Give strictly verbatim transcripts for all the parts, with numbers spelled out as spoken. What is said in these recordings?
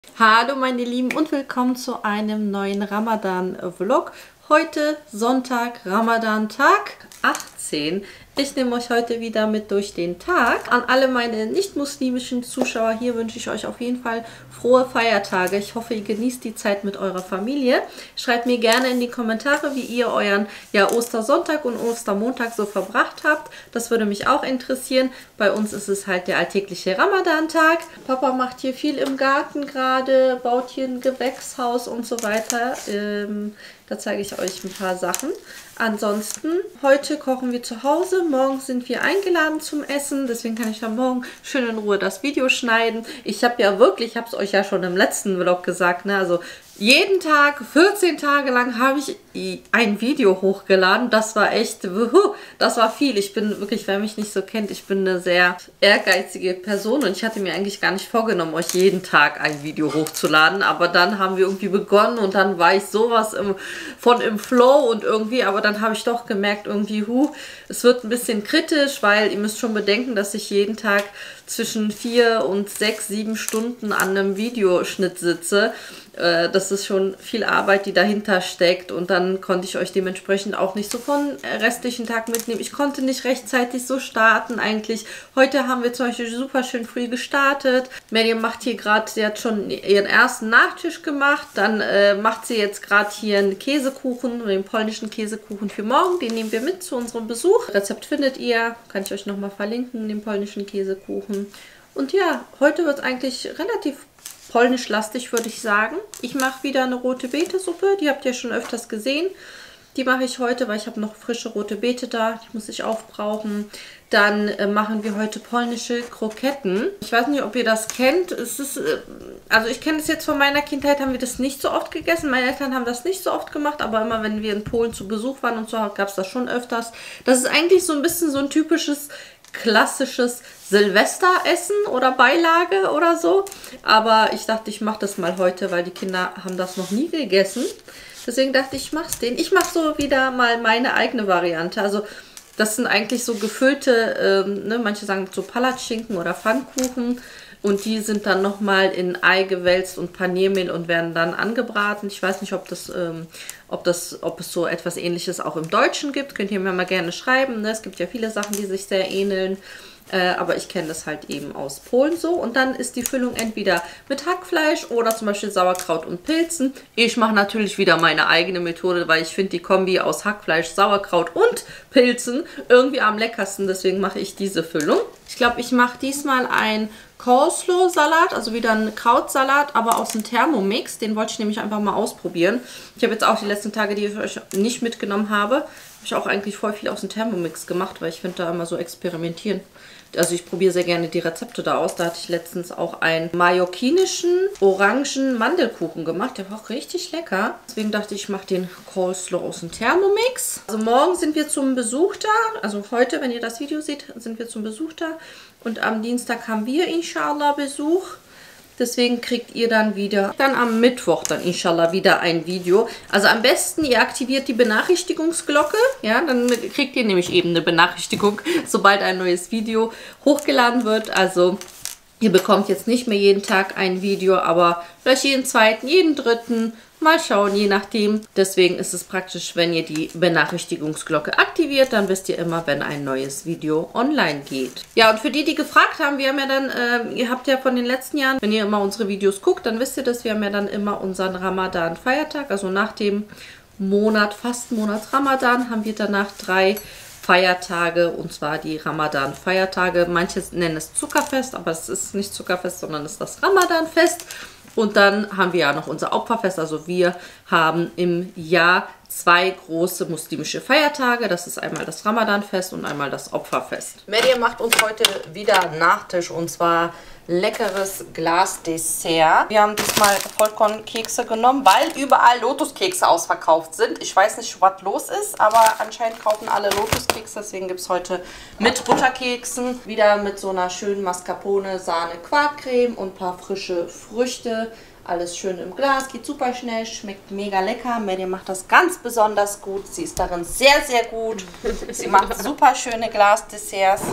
Hallo meine Lieben und willkommen zu einem neuen Ramadan-Vlog. Heute Sonntag, Ramadan-Tag achtzehn. Ich nehme euch heute wieder mit durch den Tag. An alle meine nicht-muslimischen Zuschauer hier wünsche ich euch auf jeden Fall frohe Feiertage. Ich hoffe, ihr genießt die Zeit mit eurer Familie. Schreibt mir gerne in die Kommentare, wie ihr euren ja, Ostersonntag und Ostermontag so verbracht habt. Das würde mich auch interessieren. Bei uns ist es halt der alltägliche Ramadan-Tag. Papa macht hier viel im Garten gerade, baut hier ein Gewächshaus und so weiter. Ähm, da zeige ich euch ein paar Sachen. Ansonsten, heute kochen wir zu Hause. Morgen sind wir eingeladen zum Essen. Deswegen kann ich dann morgen schön in Ruhe das Video schneiden. Ich habe ja wirklich, ich habe es euch ja schon im letzten Vlog gesagt, ne, also jeden Tag, vierzehn Tage lang habe ich ein Video hochgeladen. Das war echt, das war viel. Ich bin wirklich, wer mich nicht so kennt, ich bin eine sehr ehrgeizige Person und ich hatte mir eigentlich gar nicht vorgenommen, euch jeden Tag ein Video hochzuladen. Aber dann haben wir irgendwie begonnen und dann war ich sowas im, von im Flow und irgendwie, aber dann habe ich doch gemerkt, irgendwie, hu, es wird ein bisschen kritisch, weil ihr müsst schon bedenken, dass ich jeden Tag zwischen vier und sechs, sieben Stunden an einem Videoschnitt sitze. Das ist schon viel Arbeit, die dahinter steckt und dann konnte ich euch dementsprechend auch nicht so von restlichen Tag mitnehmen. Ich konnte nicht rechtzeitig so starten eigentlich. Heute haben wir zum Beispiel super schön früh gestartet. Miriam macht hier gerade, sie hat schon ihren ersten Nachtisch gemacht. Dann äh, macht sie jetzt gerade hier einen Käsekuchen, den polnischen Käsekuchen für morgen. Den nehmen wir mit zu unserem Besuch. Rezept findet ihr, kann ich euch nochmal verlinken, den polnischen Käsekuchen. Und ja, heute wird es eigentlich relativ polnisch-lastig, würde ich sagen. Ich mache wieder eine rote Beete-Suppe. Die habt ihr schon öfters gesehen. Die mache ich heute, weil ich habe noch frische rote Beete da. Die muss ich aufbrauchen. Dann äh, machen wir heute polnische Kroketten. Ich weiß nicht, ob ihr das kennt. Es ist, äh, also ich kenne es jetzt von meiner Kindheit, haben wir das nicht so oft gegessen. Meine Eltern haben das nicht so oft gemacht, aber immer wenn wir in Polen zu Besuch waren und so, gab es das schon öfters. Das ist eigentlich so ein bisschen so ein typisches klassisches Silvesteressen oder Beilage oder so. Aber ich dachte, ich mache das mal heute, weil die Kinder haben das noch nie gegessen. Deswegen dachte ich, ich mache es denen. Ich mache so wieder mal meine eigene Variante. Also das sind eigentlich so gefüllte, ähm, ne, manche sagen so Palatschinken oder Pfannkuchen. Und die sind dann nochmal in Ei gewälzt und Paniermehl und werden dann angebraten. Ich weiß nicht, ob das, ähm, ob das, ob es so etwas Ähnliches auch im Deutschen gibt. Könnt ihr mir mal gerne schreiben. Ne? Es gibt ja viele Sachen, die sich sehr ähneln. Äh, aber ich kenne das halt eben aus Polen so. Und dann ist die Füllung entweder mit Hackfleisch oder zum Beispiel Sauerkraut und Pilzen. Ich mache natürlich wieder meine eigene Methode, weil ich finde die Kombi aus Hackfleisch, Sauerkraut und Pilzen irgendwie am leckersten. Deswegen mache ich diese Füllung. Ich glaube, ich mache diesmal ein Coleslaw-Salat, also wieder ein Krautsalat, aber aus dem Thermomix. Den wollte ich nämlich einfach mal ausprobieren. Ich habe jetzt auch die letzten Tage, die ich euch nicht mitgenommen habe, habe ich auch eigentlich voll viel aus dem Thermomix gemacht, weil ich finde da immer so experimentieren. Also ich probiere sehr gerne die Rezepte da aus. Da hatte ich letztens auch einen mallorquinischen Orangen-Mandelkuchen gemacht. Der war auch richtig lecker. Deswegen dachte ich, ich mache den Coleslaw aus dem Thermomix. Also morgen sind wir zum Besuch da. Also heute, wenn ihr das Video seht, sind wir zum Besuch da. Und am Dienstag haben wir inshallah Besuch. Deswegen kriegt ihr dann wieder, dann am Mittwoch dann inshallah wieder ein Video. Also am besten, ihr aktiviert die Benachrichtigungsglocke. Ja, dann kriegt ihr nämlich eben eine Benachrichtigung, sobald ein neues Video hochgeladen wird. Also ihr bekommt jetzt nicht mehr jeden Tag ein Video, aber vielleicht jeden zweiten, jeden dritten. Mal schauen, je nachdem. Deswegen ist es praktisch, wenn ihr die Benachrichtigungsglocke aktiviert, dann wisst ihr immer, wenn ein neues Video online geht. Ja, und für die, die gefragt haben, wir haben ja dann, äh, ihr habt ja von den letzten Jahren, wenn ihr immer unsere Videos guckt, dann wisst ihr, dass wir haben ja dann immer unseren Ramadan-Feiertag, also nach dem Monat, Fastenmonat Ramadan, haben wir danach drei Feiertage, und zwar die Ramadan-Feiertage. Manche nennen es Zuckerfest, aber es ist nicht Zuckerfest, sondern es ist das Ramadan-Fest. Und dann haben wir ja noch unser Opferfest, also wir haben im Jahr zwei große muslimische Feiertage. Das ist einmal das Ramadanfest und einmal das Opferfest. Miriam macht uns heute wieder Nachtisch und zwar leckeres Glasdessert. Wir haben diesmal Vollkornkekse genommen, weil überall Lotuskekse ausverkauft sind. Ich weiß nicht, was los ist, aber anscheinend kaufen alle Lotuskekse. Deswegen gibt es heute mit Butterkeksen, wieder mit so einer schönen Mascarpone, Sahne, Quarkcreme und ein paar frische Früchte. Alles schön im Glas, geht super schnell, schmeckt mega lecker. Miriam macht das ganz besonders gut. Sie ist darin sehr, sehr gut. Sie macht super schöne Glasdesserts.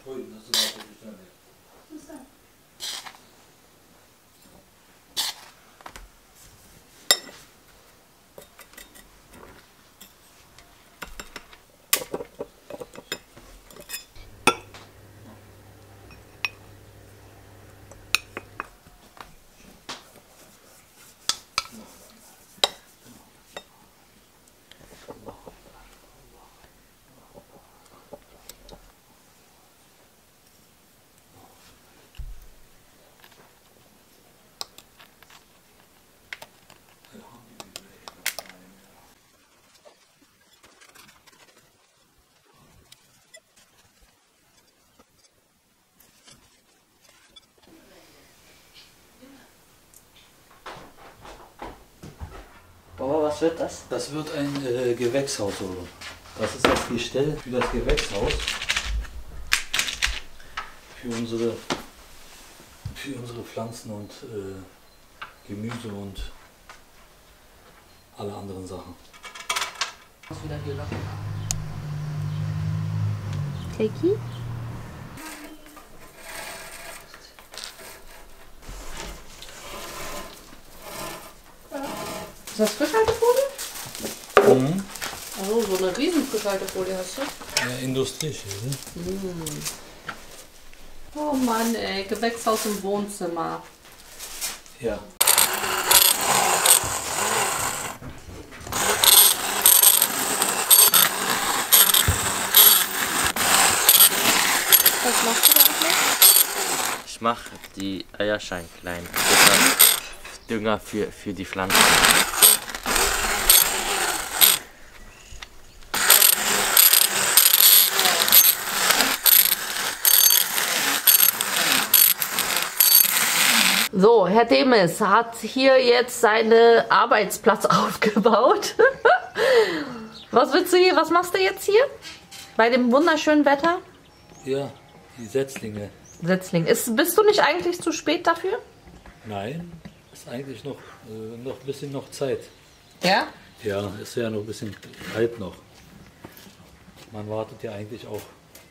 Baba, was wird das? Das wird ein äh, Gewächshaus. Oder? Das ist das Gestell für das Gewächshaus. Für unsere, für unsere Pflanzen und äh, Gemüse und alle anderen Sachen. Was wieder hier noch? Keki? Ist das Frischhaltefolie? Mhm. Also so eine riesen Frischhaltefolie hast du. Ja, Industrieschild. Ne? Mm. Oh Mann, ey, Gewächshaus im Wohnzimmer. Ja. Was machst du da eigentlich? Ich mache die Eierschein klein. Das ist Dünger für, für die Pflanzen. So, Herr Demes hat hier jetzt seinen Arbeitsplatz aufgebaut. Was willst du hier? Was machst du jetzt hier? Bei dem wunderschönen Wetter? Ja, die Setzlinge. Setzling. Ist, bist du nicht eigentlich zu spät dafür? Nein, ist eigentlich noch, äh, noch ein bisschen noch Zeit. Ja? Ja, ist ja noch ein bisschen kalt noch. Man wartet ja eigentlich auch.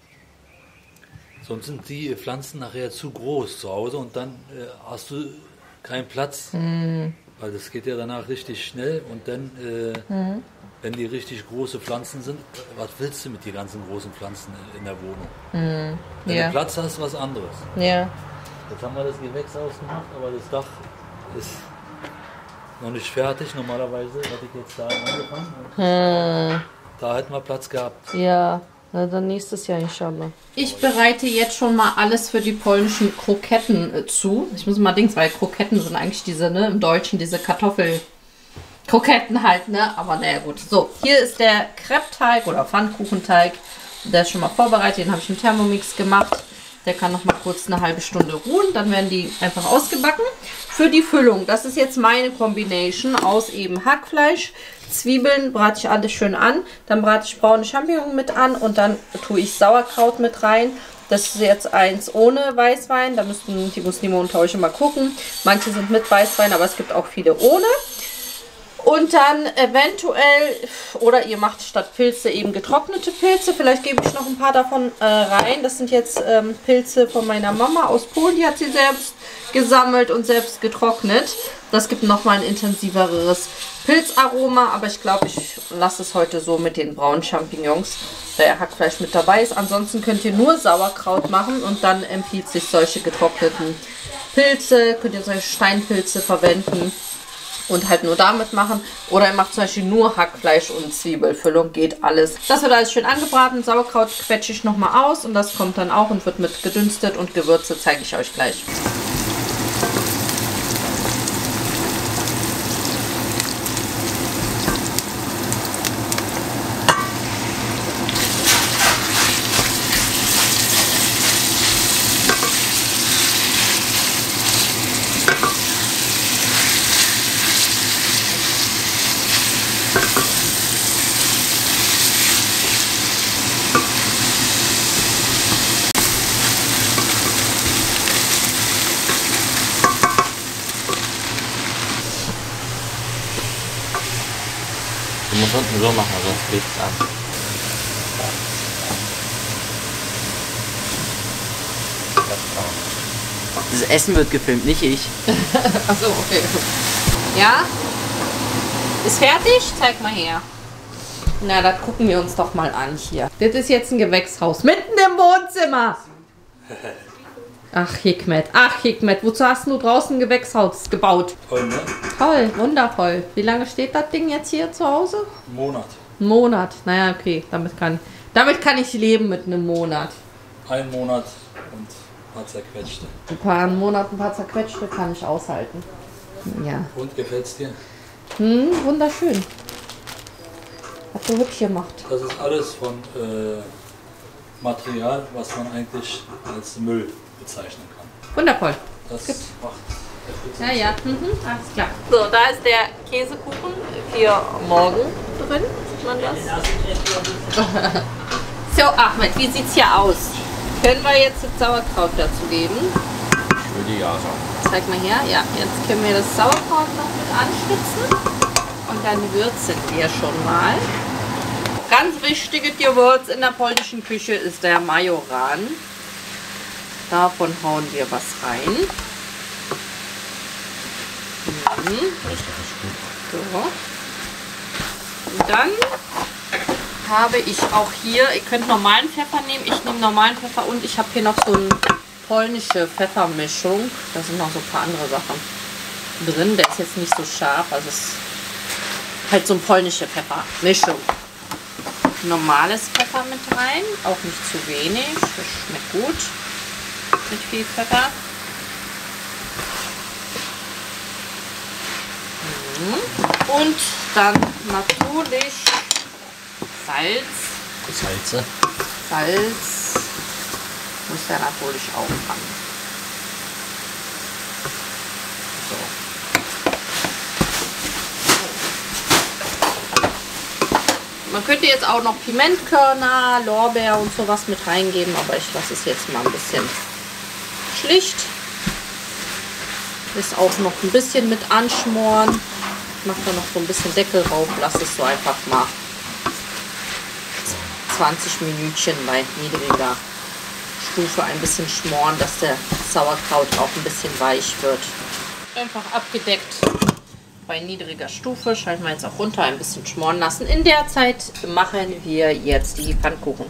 Sonst sind die Pflanzen nachher zu groß zu Hause und dann äh, hast du keinen Platz. Mhm. Weil das geht ja danach richtig schnell und dann, äh, mhm. wenn die richtig große Pflanzen sind, was willst du mit den ganzen großen Pflanzen in der Wohnung? Mhm. Wenn Ja. du Platz hast, was anderes. Ja. Jetzt haben wir das Gewächshaus gemacht, aber das Dach ist noch nicht fertig. Normalerweise hätte ich jetzt da angefangen. Und Hm. da hätten wir Platz gehabt. Ja, na, dann nächstes Jahr inshallah. Ich bereite jetzt schon mal alles für die polnischen Kroketten äh, zu. Ich muss mal Dings, weil Kroketten sind eigentlich diese, ne, im Deutschen diese Kartoffel-Kroketten halt, ne? Aber naja, gut. So, hier ist der Crepe-Teig oder Pfannkuchenteig. Der ist schon mal vorbereitet, den habe ich im Thermomix gemacht. Der kann noch mal kurz eine halbe Stunde ruhen. Dann werden die einfach ausgebacken. Für die Füllung, das ist jetzt meine Combination aus eben Hackfleisch, Zwiebeln, brate ich alles schön an. Dann brate ich braune Champignons mit an und dann tue ich Sauerkraut mit rein. Das ist jetzt eins ohne Weißwein. Da müssten die Muslime unter euch mal gucken. Manche sind mit Weißwein, aber es gibt auch viele ohne. Und dann eventuell, oder ihr macht statt Pilze eben getrocknete Pilze. Vielleicht gebe ich noch ein paar davon äh, rein. Das sind jetzt ähm, Pilze von meiner Mama aus Polen. Die hat sie selbst gesammelt und selbst getrocknet. Das gibt nochmal ein intensiveres Pilzaroma. Aber ich glaube, ich lasse es heute so mit den braunen Champignons, da ja Hackfleisch mit dabei ist. Ansonsten könnt ihr nur Sauerkraut machen und dann empfiehlt sich solche getrockneten Pilze. Könnt ihr solche Steinpilze verwenden. Und halt nur damit machen. Oder ihr macht zum Beispiel nur Hackfleisch und Zwiebelfüllung. Geht alles. Das wird alles schön angebraten. Sauerkraut quetsche ich nochmal aus. Und das kommt dann auch und wird mit gedünstet und Gewürze zeige ich euch gleich. Du musst unten so machen, sonst klebt es an. Das Essen wird gefilmt, nicht ich. Achso, okay. Ja? Ist fertig? Zeig mal her. Na, das gucken wir uns doch mal an hier. Das ist jetzt ein Gewächshaus. Mitten im Wohnzimmer. Ach, Hikmet. Ach, Hikmet. Wozu hast du draußen ein Gewächshaus gebaut? Toll, ne? Toll, wundervoll. Wie lange steht das Ding jetzt hier zu Hause? Ein Monat. Ein Monat. Naja, okay. Damit kann, damit kann ich leben mit einem Monat. Ein Monat und ein paar zerquetschte. Ein paar Monate, ein paar zerquetschte kann ich aushalten. Ja. Und gefällt's dir? Hm, wunderschön. Hat so hübsch gemacht. Das ist alles von äh, Material, was man eigentlich als Müll bezeichnen kann. Wundervoll. Das Gibt. macht Ja, ja. Mhm, alles klar. So, da ist der Käsekuchen für morgen drin. Sieht man das? So, Ahmed, wie sieht's hier aus? Können wir jetzt das Sauerkraut dazu geben? Ich würde ja sagen. Zeig mal her. Ja, jetzt können wir das Sauerkraut noch mit anspitzen. Und dann würzen wir schon mal. Ganz wichtiges Gewürz in der polnischen Küche ist der Majoran. Davon hauen wir was rein. Mhm. So. Und dann habe ich auch hier, ihr könnt normalen Pfeffer nehmen, ich nehme normalen Pfeffer und ich habe hier noch so eine polnische Pfeffermischung. Da sind noch so ein paar andere Sachen drin. Der ist jetzt nicht so scharf, also es ist halt so eine polnische Pfeffermischung. Normales Pfeffer mit rein, auch nicht zu wenig, das schmeckt gut mit viel Pfeffer. Und dann natürlich Salz. Salze. Salz muss ja natürlich auch ran. So. Man könnte jetzt auch noch Pimentkörner, Lorbeer und sowas mit reingeben, aber ich lasse es jetzt mal ein bisschen schlicht. Das auch noch ein bisschen mit anschmoren. Ich mache da noch so ein bisschen Deckel drauf, lasse es so einfach mal zwanzig Minütchen bei niedriger Stufe ein bisschen schmoren, dass der Sauerkraut auch ein bisschen weich wird. Einfach abgedeckt bei niedriger Stufe, schalten wir jetzt auch runter, ein bisschen schmoren lassen. In der Zeit machen wir jetzt die Pfannkuchen.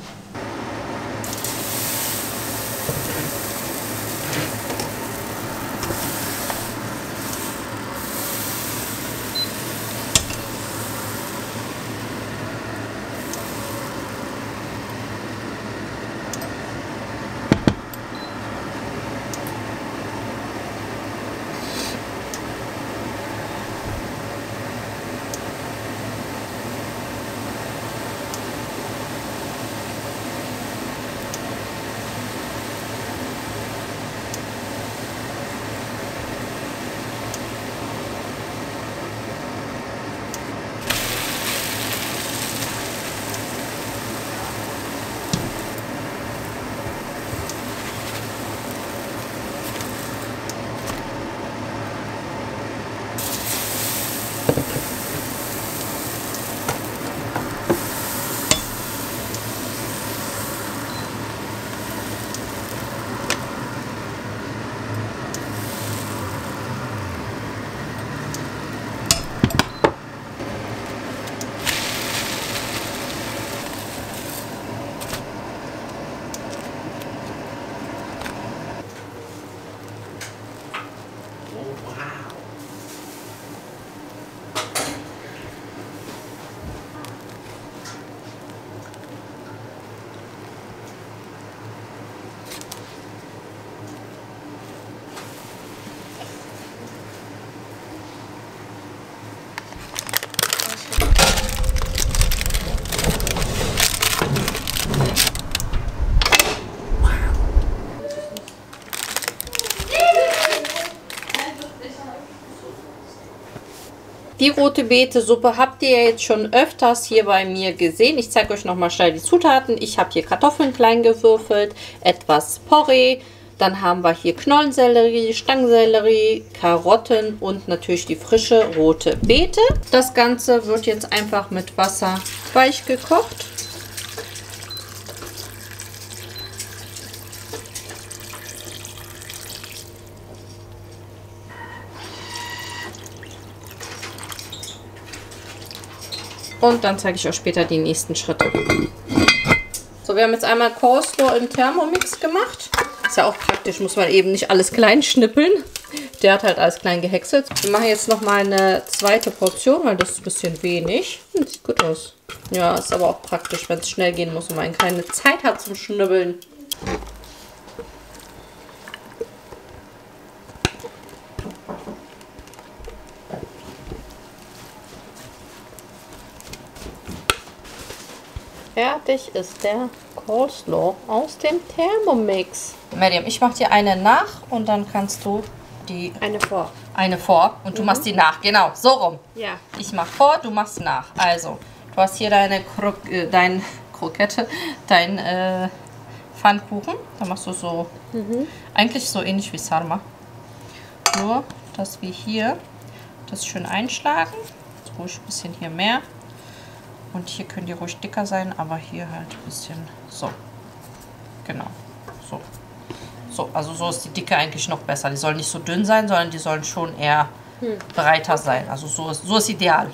Die rote Beete-Suppe habt ihr ja jetzt schon öfters hier bei mir gesehen. Ich zeige euch nochmal schnell die Zutaten. Ich habe hier Kartoffeln klein gewürfelt, etwas Porree, dann haben wir hier Knollensellerie, Stangensellerie, Karotten und natürlich die frische rote Beete. Das Ganze wird jetzt einfach mit Wasser weich gekocht. Und dann zeige ich euch später die nächsten Schritte. So, wir haben jetzt einmal Coleslaw im Thermomix gemacht. Ist ja auch praktisch, muss man eben nicht alles klein schnippeln. Der hat halt alles klein gehäckselt. Wir machen jetzt nochmal eine zweite Portion, weil das ist ein bisschen wenig. Hm, sieht gut aus. Ja, ist aber auch praktisch, wenn es schnell gehen muss und man keine Zeit hat zum Schnibbeln. Fertig ist der Coleslaw aus dem Thermomix. Miriam, ich mache dir eine nach und dann kannst du die... Eine vor. Eine vor und du mhm. machst die nach. Genau, so rum. Ja. Ich mache vor, du machst nach. Also, du hast hier deine Kro äh, dein Krokette, dein äh, Pfannkuchen. Da machst du so, mhm. eigentlich so ähnlich wie Sarma. Nur, dass wir hier das schön einschlagen. Jetzt ruhig ein bisschen hier mehr. Und hier können die ruhig dicker sein, aber hier halt ein bisschen so. Genau. So. So, also so ist die Dicke eigentlich noch besser. Die sollen nicht so dünn sein, sondern die sollen schon eher hm. breiter sein. Also so ist, so ist ideal.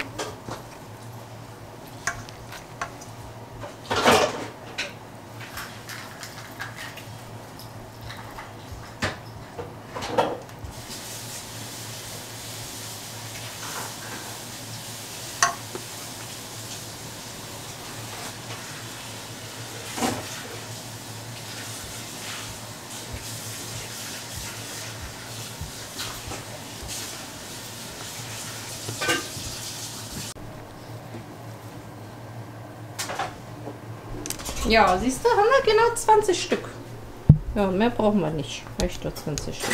Ja, siehst du, haben wir genau zwanzig Stück. Ja, mehr brauchen wir nicht. Echt nur zwanzig Stück.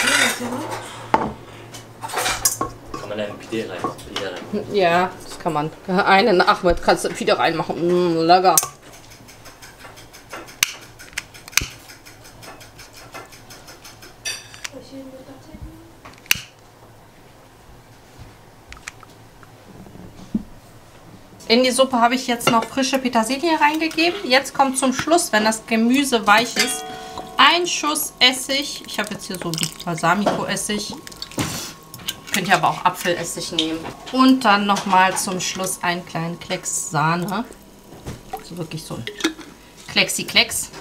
Kann man da ein Pide rein? Pide rein? Ja, das kann man. Einen Ahmed kannst du Pide reinmachen. Mmh, lecker. In die Suppe habe ich jetzt noch frische Petersilie reingegeben. Jetzt kommt zum Schluss, wenn das Gemüse weich ist, ein Schuss Essig. Ich habe jetzt hier so Balsamico-Essig. Könnt ihr aber auch Apfelessig nehmen. Und dann nochmal zum Schluss einen kleinen Klecks Sahne. Also wirklich so ein Klecksi-Klecks.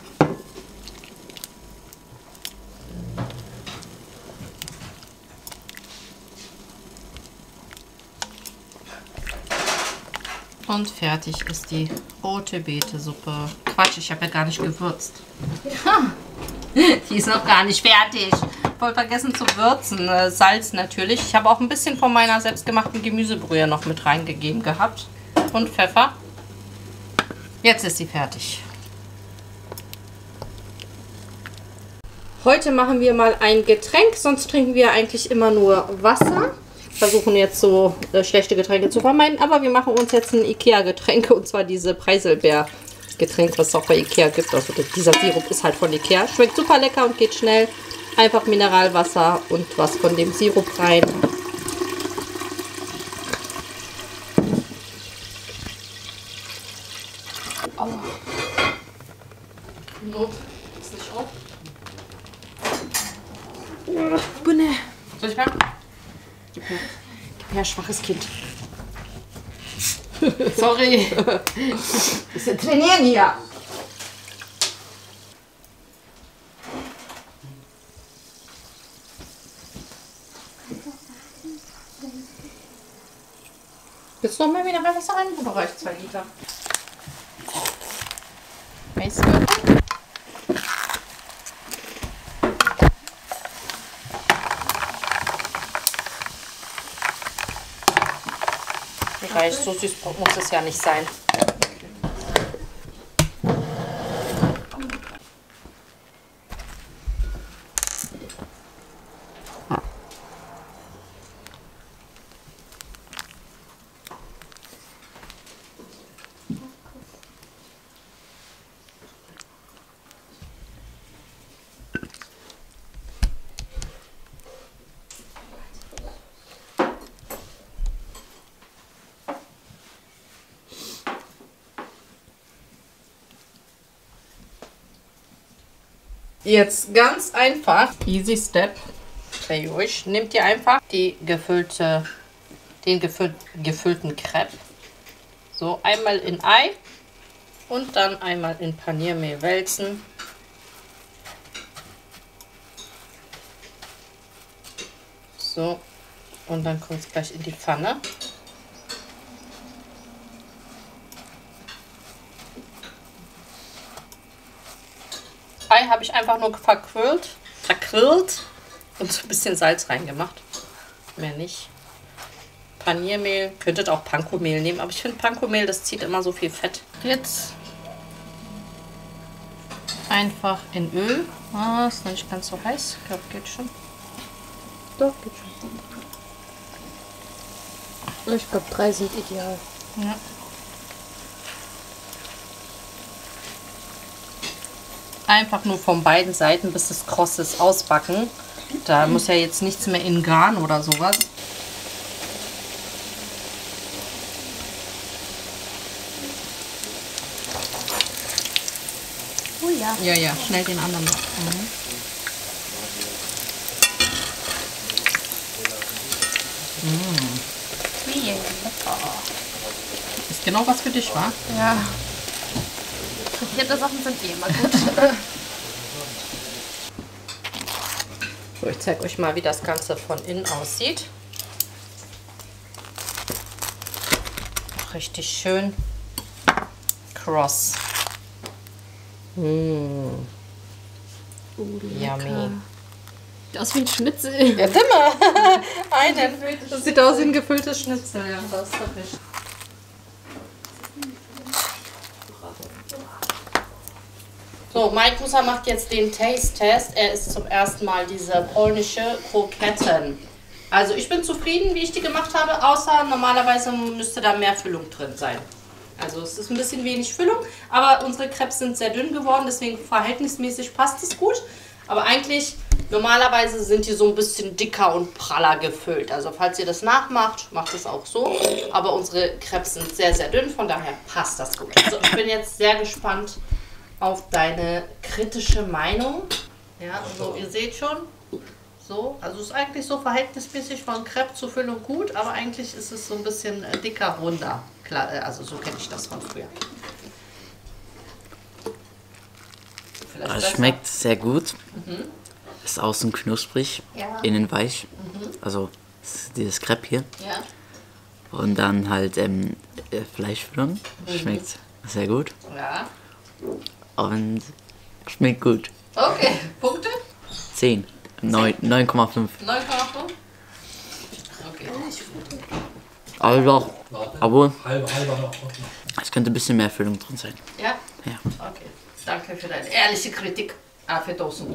Und fertig ist die rote Beete-Suppe. Quatsch, ich habe ja gar nicht gewürzt. Ja, die ist noch gar nicht fertig. Voll vergessen zu würzen. Salz natürlich. Ich habe auch ein bisschen von meiner selbstgemachten Gemüsebrühe noch mit reingegeben gehabt. Und Pfeffer. Jetzt ist sie fertig. Heute machen wir mal ein Getränk. Sonst trinken wir eigentlich immer nur Wasser. Versuchen jetzt so äh, schlechte Getränke zu vermeiden, aber wir machen uns jetzt ein Ikea-Getränk, und zwar diese Preiselbeer-Getränk, was es auch bei Ikea gibt. Also dieser Sirup ist halt von Ikea. Schmeckt super lecker und geht schnell. Einfach Mineralwasser und was von dem Sirup rein. Aua. Not. Ist nicht auf. Bunne. Soll ich mal? Gib her. Gib her, schwaches Kind. Sorry. Wir trainieren hier. Willst du noch mal wieder Wasser rein? Oder reicht zwei Liter? Weißwürfel. Reicht, so süß muss es ja nicht sein. Jetzt ganz einfach, easy step, bei euch, nehmt ihr einfach die gefüllte, den gefüll, gefüllten Crepe, So, einmal in Ei und dann einmal in Paniermehl wälzen. So, und dann kommt es gleich in die Pfanne. Ei habe ich einfach nur verquirlt, verquirlt und so ein bisschen Salz reingemacht. Mehr nicht. Paniermehl, könntet auch Panko-Mehl nehmen, aber ich finde Panko-Mehl, das zieht immer so viel Fett. Jetzt einfach in Öl. Ah, ist noch nicht ganz so heiß. Ich glaube, geht schon. Doch, geht schon. Ich glaube, drei sind ideal. Ja. Einfach nur von beiden Seiten, bis es kross ist, ausbacken. Da muss ja jetzt nichts mehr in Garn oder sowas. Oh ja. Ja, ja, schnell den anderen noch. Mhm. Wie? Ist genau was für dich, wa? Ja. Frittierte Sachen sind eh immer gut. So, ich zeige euch mal, wie das Ganze von innen aussieht. Richtig schön cross. Mmh. Oh, Yummy. Sieht aus wie ein Schnitzel. Ja, immer. Einen. Das sieht aus wie ein gefülltes Schnitzel. Ja, das ist doch nicht. So, Mike Musa macht jetzt den Taste-Test. Er isst zum ersten Mal diese polnische Kroketten. Also ich bin zufrieden, wie ich die gemacht habe, außer normalerweise müsste da mehr Füllung drin sein. Also es ist ein bisschen wenig Füllung, aber unsere Crepes sind sehr dünn geworden, deswegen verhältnismäßig passt es gut. Aber eigentlich, normalerweise sind die so ein bisschen dicker und praller gefüllt. Also falls ihr das nachmacht, macht es auch so. Aber unsere Crepes sind sehr, sehr dünn, von daher passt das gut. Also ich bin jetzt sehr gespannt auf deine kritische Meinung. Ja, also ihr seht schon, so, also es ist eigentlich so verhältnismäßig von Crepe zur Füllung gut, aber eigentlich ist es so ein bisschen äh, dicker, runder. Klar, äh, also so kenne ich das von früher. Vielleicht Es besser. schmeckt sehr gut. Mhm. Ist außen knusprig, Ja. innen weich. Mhm. Also ist dieses Crepe hier. Ja. Und dann halt ähm, äh, Fleischfüllung. Mhm. Schmeckt sehr gut. Ja. Und schmeckt gut. Okay, Punkte? zehn. neun Komma fünf. neun Komma fünf? Okay. Aber doch. Obwohl, Halber, halber noch. es könnte ein bisschen mehr Füllung drin sein. Ja? Ja. Okay. Danke für deine ehrliche Kritik. Ah, für Dosen.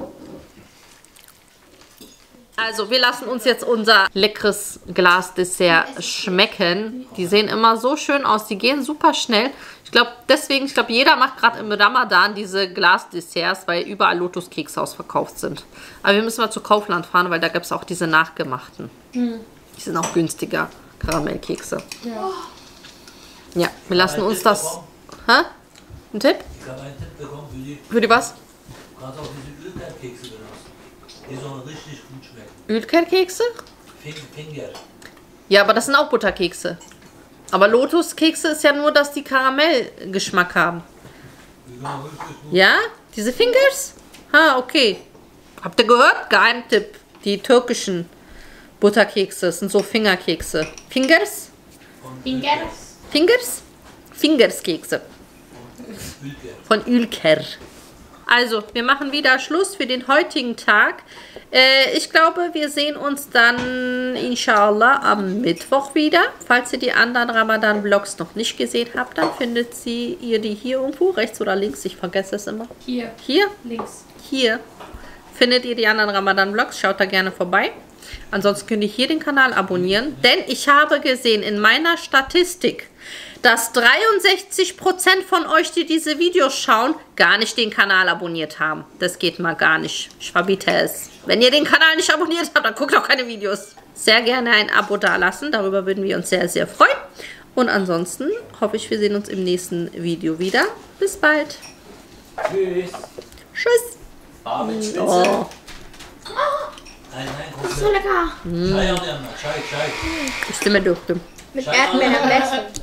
Also, wir lassen uns jetzt unser leckeres Glasdessert schmecken. Die sehen immer so schön aus, die gehen super schnell. Ich glaube, deswegen, ich glaube, jeder macht gerade im Ramadan diese Glasdesserts, weil überall Lotuskekse ausverkauft sind. Aber wir müssen mal zu Kaufland fahren, weil da gibt es auch diese nachgemachten. Hm. Die sind auch günstiger, Karamellkekse. Ja, ja, wir lassen uns das... Hä? Ein Tipp? Ich habe einen Tipp bekommen für die, Für die was? gerade auch diese Ölkekse benutzt. Die sollen richtig gut schmecken. Ölkekse? Fing- Finger. Ja, aber das sind auch Butterkekse. Aber Lotuskekse ist ja nur, dass die Karamellgeschmack haben. Die sollen richtig gut. Ja? Diese Fingers? Ah, okay. Habt ihr gehört? Geheimtipp. Die türkischen Butterkekse sind so Fingerkekse. Fingers? Fingers. Fingers? Fingerskekse. Ülker. Von Ülker. Also, wir machen wieder Schluss für den heutigen Tag. Äh, ich glaube, wir sehen uns dann inshallah am Mittwoch wieder. Falls ihr die anderen Ramadan-Vlogs noch nicht gesehen habt, dann findet sie ihr die hier irgendwo, rechts oder links. Ich vergesse es immer. Hier. Hier? Links. Hier findet ihr die anderen Ramadan-Vlogs. Schaut da gerne vorbei. Ansonsten könnt ihr hier den Kanal abonnieren. Denn ich habe gesehen in meiner Statistik, dass dreiundsechzig Prozent von euch, die diese Videos schauen, gar nicht den Kanal abonniert haben. Das geht mal gar nicht. Ich verbiete es. Wenn ihr den Kanal nicht abonniert habt, dann guckt auch keine Videos. Sehr gerne ein Abo dalassen. Darüber würden wir uns sehr, sehr freuen. Und ansonsten hoffe ich, wir sehen uns im nächsten Video wieder. Bis bald. Tschüss. Tschüss. Abendspitze. Oh. Nein, nein, komplett. So lecker. Chai, Chai, Chai. Ich stimme durch. Mit Erdbeeren am besten.